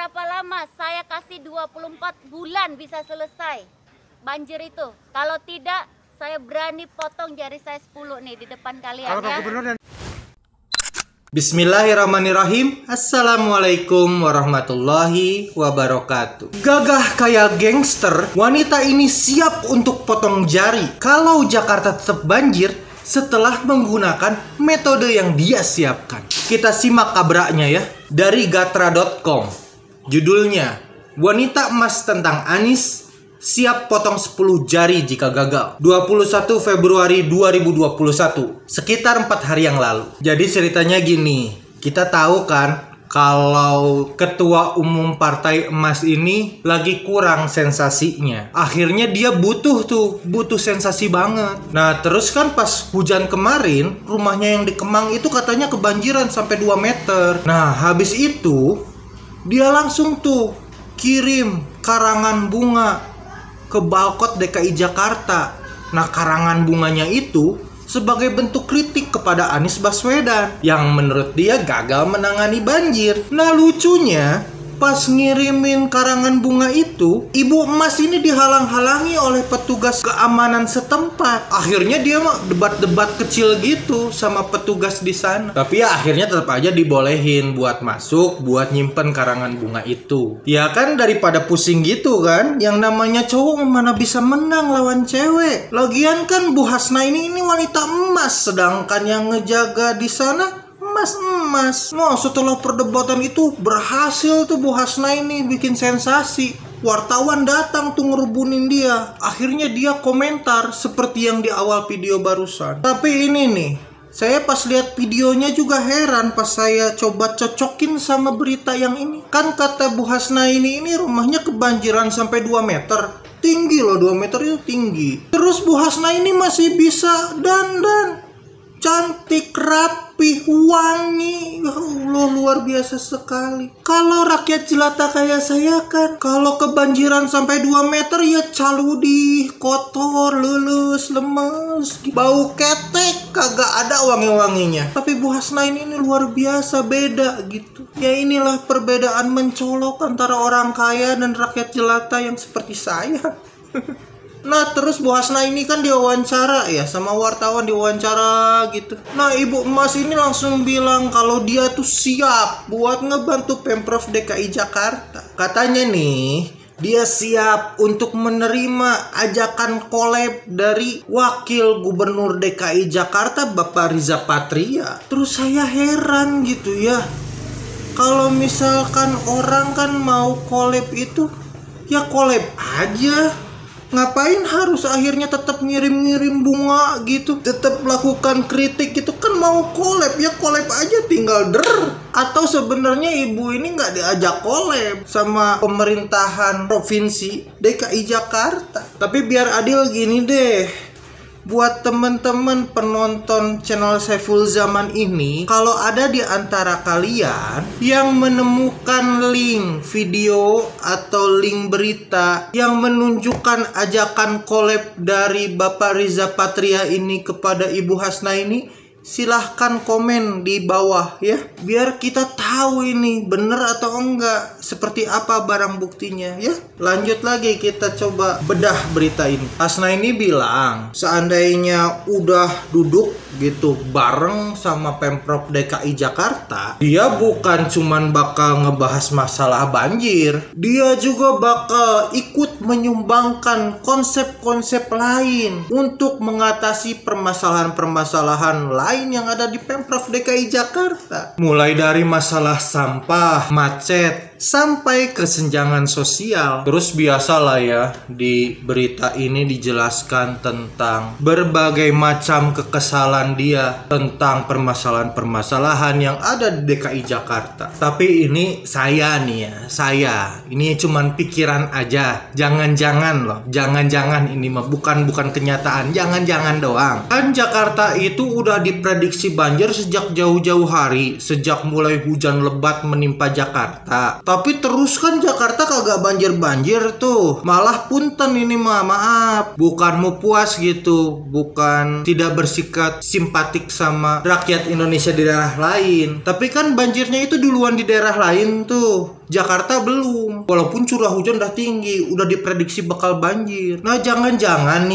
berapa lama? Saya kasih 24 bulan bisa selesai banjir itu. Kalau tidak, saya berani potong jari saya 10 nih di depan kalian ya. Bismillahirrahmanirrahim. Assalamualaikum warahmatullahi wabarakatuh. Gagah kayak gangster, wanita ini siap untuk potong jari kalau Jakarta tetap banjir setelah menggunakan metode yang dia siapkan. Kita simak kabraknya ya. Dari gatra.com. Judulnya, wanita emas tentang Anies siap potong 10 jari jika gagal. 21 Februari 2021, sekitar 4 hari yang lalu. Jadi ceritanya gini, kita tahu kan kalau ketua umum partai emas ini lagi kurang sensasinya. Akhirnya dia butuh sensasi banget. Nah terus kan pas hujan kemarin, rumahnya yang di Kemang itu katanya kebanjiran sampai 2 meter. Nah habis itu dia langsung kirim karangan bunga ke Balkot DKI Jakarta. Nah karangan bunganya itu sebagai bentuk kritik kepada Anies Baswedan yang menurut dia gagal menangani banjir. Nah lucunya pas ngirimin karangan bunga itu, ibu emas ini dihalang-halangi oleh petugas keamanan setempat. Akhirnya dia mah debat-debat kecil gitu sama petugas di sana. Tapi ya akhirnya tetap aja dibolehin buat masuk, buat nyimpen karangan bunga itu. Ya kan daripada pusing gitu kan, yang namanya cowok mana bisa menang lawan cewek. Lagian kan Bu Hasna ini wanita emas, sedangkan yang ngejaga di sana emas. Nah setelah perdebatan itu berhasil Bu Hasna ini bikin sensasi. Wartawan datang ngerubunin dia. Akhirnya dia komentar seperti yang di awal video barusan. Tapi ini nih, saya pas lihat videonya juga heran pas saya coba cocokin sama berita yang ini. Kan kata Bu Hasna ini rumahnya kebanjiran sampai 2 meter. Tinggi loh, 2 meter itu tinggi. Terus Bu Hasna ini masih bisa dandan cantik, rapi, wangi. Ya Allah, luar biasa sekali. Kalau rakyat jelata kayak saya kan, kalau kebanjiran sampai 2 meter ya caludi, kotor, lulus, lemes, bau ketek, kagak ada wangi-wanginya. Tapi Bu Hasna ini luar biasa, beda gitu. Ya inilah perbedaan mencolok antara orang kaya dan rakyat jelata yang seperti saya. Nah terus Bu Hasna ini kan diwawancara ya, sama wartawan diwawancara gitu. Nah ibu emas ini langsung bilang kalau dia tuh siap buat ngebantu Pemprov DKI Jakarta. Katanya nih, dia siap untuk menerima ajakan collab dari Wakil Gubernur DKI Jakarta Bapak Riza Patria. Terus saya heran gitu ya, kalau misalkan orang kan mau collab itu ya collab aja. Ngapain harus akhirnya tetap ngirim-ngirim bunga gitu, tetap melakukan kritik gitu? Kan mau collab ya collab aja, tinggal Atau sebenarnya ibu ini nggak diajak collab sama pemerintahan provinsi DKI Jakarta? Tapi biar adil gini deh, buat temen-temen penonton channel Saiful Zaman ini, kalau ada di antara kalian yang menemukan link video atau link berita yang menunjukkan ajakan collab dari Bapak Riza Patria ini kepada Ibu Hasna ini, silahkan komen di bawah ya, biar kita tahu ini bener atau enggak, seperti apa barang buktinya ya. Lanjut lagi, kita coba bedah berita ini. Hasna ini bilang seandainya udah duduk gitu bareng sama Pemprov DKI Jakarta, dia bukan cuman bakal ngebahas masalah banjir, dia juga bakal ikut menyumbangkan konsep-konsep lain untuk mengatasi permasalahan-permasalahan lain yang ada di Pemprov DKI Jakarta. Mulai dari masalah sampah, macet, sampai kesenjangan sosial. Terus biasalah ya, di berita ini dijelaskan tentang berbagai macam kekesalan dia tentang permasalahan-permasalahan yang ada di DKI Jakarta. Tapi ini saya nih ya, ini cuman pikiran aja. Jangan-jangan loh, jangan-jangan ini mah bukan kenyataan, jangan-jangan doang. Kan Jakarta itu udah diprediksi banjir sejak jauh-jauh hari, sejak mulai hujan lebat menimpa Jakarta. Tapi terus kan Jakarta kagak banjir-banjir tuh. Malah punten ini mah, maaf. Bukan mau puas gitu, bukan tidak bersikap simpatik sama rakyat Indonesia di daerah lain. Tapi kan banjirnya itu duluan di daerah lain tuh. Jakarta belum. Walaupun curah hujan udah tinggi, udah diprediksi bakal banjir. Nah, jangan-jangan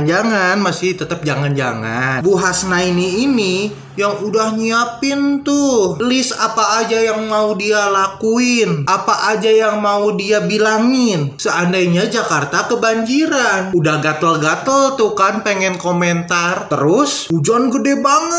masih tetap jangan-jangan Bu Hasnaini ini yang udah nyiapin tuh list apa aja yang mau dia lakuin, apa aja yang mau dia bilangin seandainya Jakarta kebanjiran. Udah gatel-gatel tuh kan pengen komentar. Terus hujan gede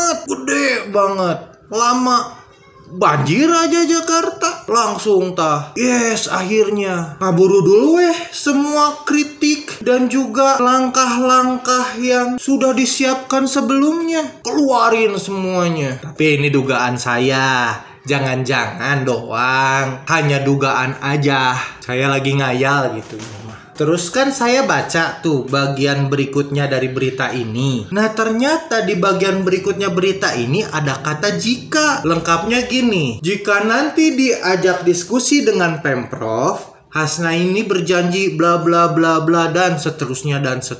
banget, lama banjir aja Jakarta. Langsung yes, akhirnya ngaburu dulu semua kritik dan juga langkah-langkah yang sudah disiapkan sebelumnya. Keluarin semuanya. Tapi ini dugaan saya, jangan-jangan doang, hanya dugaan aja. Saya lagi ngayal gitu. Terus kan saya baca tuh bagian berikutnya dari berita ini. Nah, ternyata di bagian berikutnya berita ini ada kata jika. Lengkapnya gini, jika nanti diajak diskusi dengan Pemprov, Hasnaini berjanji bla bla bla bla dan seterusnya.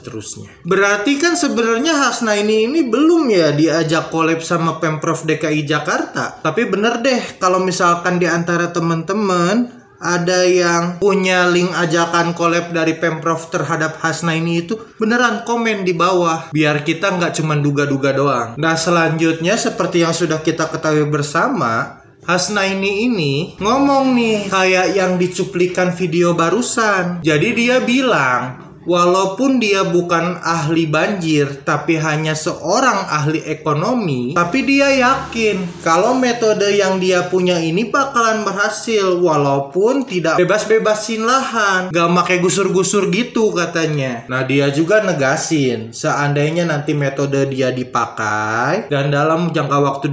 Berarti kan sebenarnya Hasnaini ini belum ya diajak collab sama Pemprov DKI Jakarta. Tapi bener deh kalau misalkan di antara teman-teman ada yang punya link ajakan collab dari Pemprov terhadap Hasnaini itu, beneran komen di bawah biar kita nggak cuma duga-duga doang. Nah, selanjutnya seperti yang sudah kita ketahui bersama, Hasnaini ini ngomong nih kayak yang dicuplikan video barusan. Jadi dia bilang walaupun dia bukan ahli banjir, tapi hanya seorang ahli ekonomi, tapi dia yakin kalau metode yang dia punya ini bakalan berhasil, walaupun tidak bebas-bebasin lahan, gak pakai gusur-gusur gitu katanya. Nah, dia juga negasin, seandainya nanti metode dia dipakai, dan dalam jangka waktu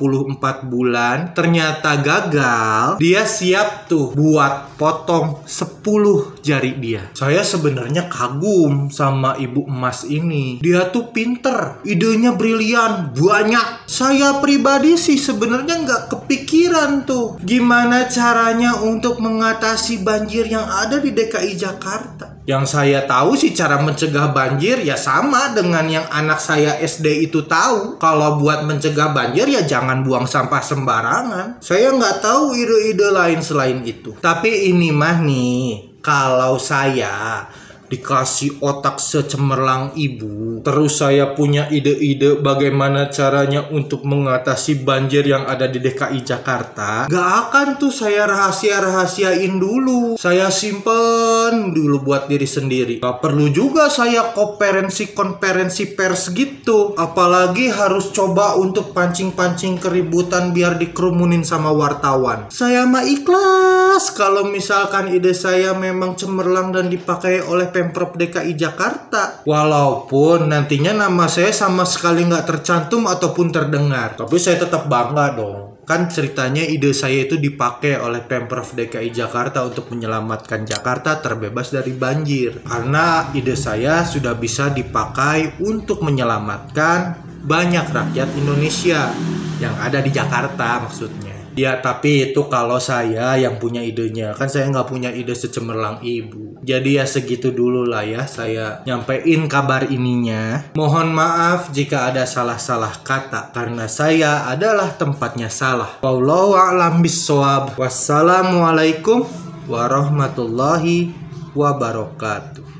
24 bulan, ternyata gagal, dia siap tuh buat potong 10 jari dia. Saya sebenarnya kagum sama Ibu Emas ini. Dia tuh pinter, idenya brilian, banyak. Saya pribadi sih sebenarnya nggak kepikiran tuh gimana caranya untuk mengatasi banjir yang ada di DKI Jakarta. Yang saya tahu sih cara mencegah banjir ya sama dengan yang anak saya SD itu tahu. Kalau buat mencegah banjir ya jangan buang sampah sembarangan. Saya nggak tahu ide-ide lain selain itu. Tapi ini mah nih, kalau saya dikasih otak secemerlang ibu, terus saya punya ide-ide bagaimana caranya untuk mengatasi banjir yang ada di DKI Jakarta, gak akan tuh saya rahasia-rahasiain dulu. Saya simpen dulu buat diri sendiri. Gak perlu juga saya konferensi pers gitu. Apalagi harus coba untuk pancing-pancing keributan biar dikerumunin sama wartawan. Saya mah ikhlas kalau misalkan ide saya memang cemerlang dan dipakai oleh Pemprov DKI Jakarta. Walaupun nantinya nama saya sama sekali nggak tercantum ataupun terdengar. Tapi saya tetap bangga dong. Kan ceritanya ide saya itu dipakai oleh Pemprov DKI Jakarta untuk menyelamatkan Jakarta terbebas dari banjir. Karena ide saya sudah bisa dipakai untuk menyelamatkan banyak rakyat Indonesia yang ada di Jakarta maksudnya. Ya, tapi itu kalau saya yang punya idenya. Kan saya nggak punya ide secemerlang ibu. Jadi ya segitu dulu lah ya saya nyampein kabar ininya. Mohon maaf jika ada salah-salah kata, karena saya adalah tempatnya salah. Wallahu a'lam bishawab. Wassalamualaikum warahmatullahi wabarakatuh.